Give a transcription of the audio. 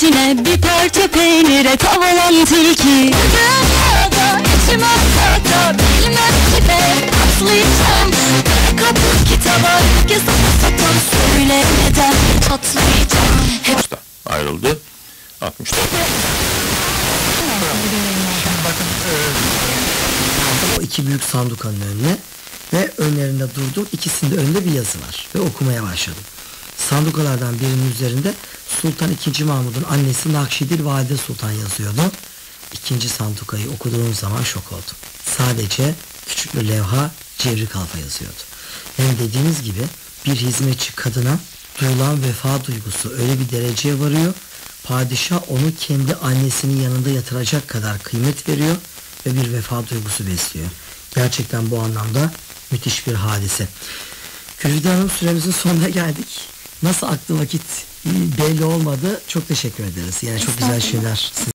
içine bir parça peynire tavalan tilki. Dünyada içim ortada bilmem kime atlayacağım. Kapı kitaba yazıp satan söyle neden patlayacağım. Hep ayrıldı. 64. Bakın o iki büyük sandukanın önüne ve önlerinde durdum. İkisinin de önünde bir yazı var ve okumaya başladım. Sandukalardan birinin üzerinde Sultan II. Mahmud'un annesi Nakşidil Valide Sultan yazıyordu. İkinci sandukayı okuduğum zaman şok oldum. Sadece küçük bir levha Cevri Kalfa yazıyordu. Yani dediğiniz gibi bir hizmetçi kadına duyulan vefa duygusu öyle bir dereceye varıyor. Padişah onu kendi annesinin yanında yatıracak kadar kıymet veriyor ve bir vefa duygusu besliyor. Gerçekten bu anlamda müthiş bir hadise. Güzide Hanım, süremizin sonuna geldik. Nasıl aktı vakit belli olmadı. Çok teşekkür ederiz. Yani çok güzel şeyler.